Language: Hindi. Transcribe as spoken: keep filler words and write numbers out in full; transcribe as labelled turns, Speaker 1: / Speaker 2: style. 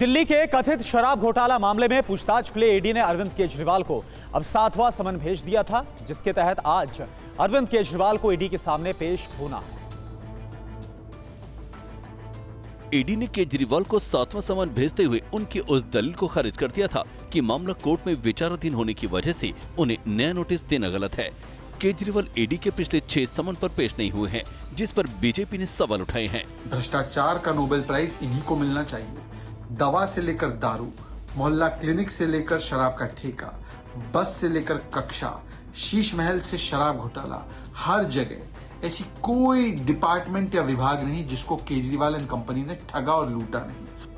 Speaker 1: दिल्ली के कथित शराब घोटाला मामले में पूछताछ के लिए ईडी ने अरविंद केजरीवाल को अब सातवां समन भेज दिया था, जिसके तहत आज अरविंद केजरीवाल को ईडी के सामने पेश होना है।
Speaker 2: ईडी ने केजरीवाल को सातवां समन भेजते हुए उनकी उस दलील को खारिज कर दिया था कि मामला कोर्ट में विचाराधीन होने की वजह से उन्हें नया नोटिस देना गलत है। केजरीवाल ईडी के पिछले छह समन पर पेश नहीं हुए हैं, जिस पर बीजेपी ने सवाल उठाए हैं।
Speaker 3: भ्रष्टाचार का नोबेल प्राइज इन्हीं को मिलना चाहिए। दवा से लेकर दारू, मोहल्ला क्लिनिक से लेकर शराब का ठेका, बस से लेकर कक्षा, शीश महल से शराब घोटाला, हर जगह ऐसी कोई डिपार्टमेंट या विभाग नहीं जिसको केजरीवाल एंड कंपनी ने ठगा और लूटा नहीं।